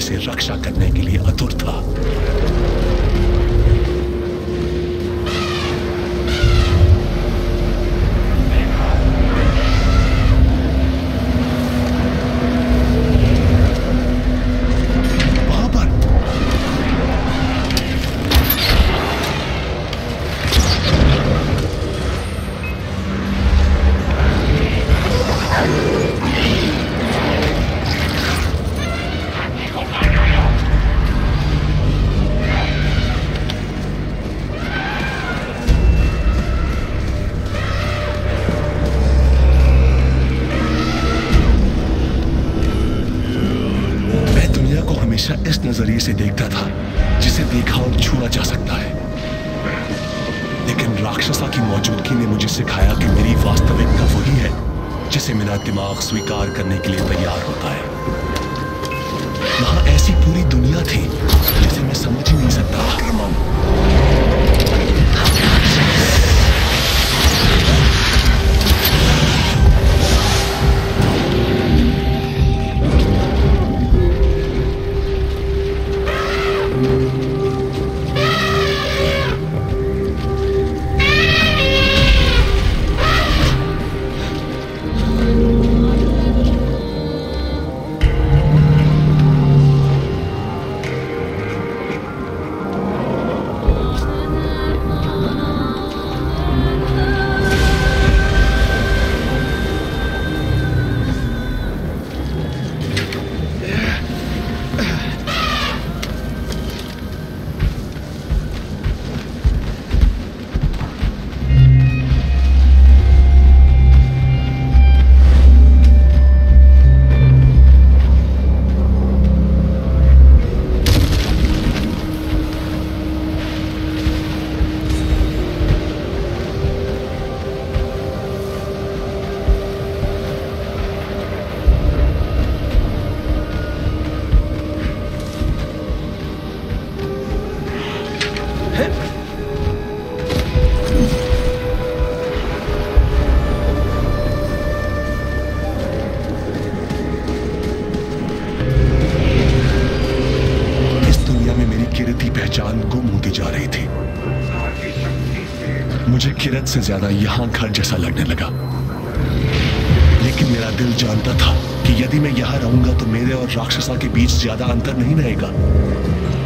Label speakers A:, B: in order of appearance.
A: से रक्षा करने के लिए आतुर था। इस नजरिए से देखता था जिसे देखा और छुआ जा सकता है, लेकिन राक्षसा की मौजूदगी ने मुझे सिखाया कि मेरी वास्तविकता वही है जिसे मेरा दिमाग स्वीकार करने के लिए तैयार होता है। वहां ऐसी पूरी दुनिया थी जिसे मैं समझ ही नहीं सकता। पहचान गुम होती जा रही थी। मुझे किरत से ज्यादा यहां घर जैसा लगने लगा, लेकिन मेरा दिल जानता था कि यदि मैं यहां रहूंगा तो मेरे और राक्षसा के बीच ज्यादा अंतर नहीं रहेगा।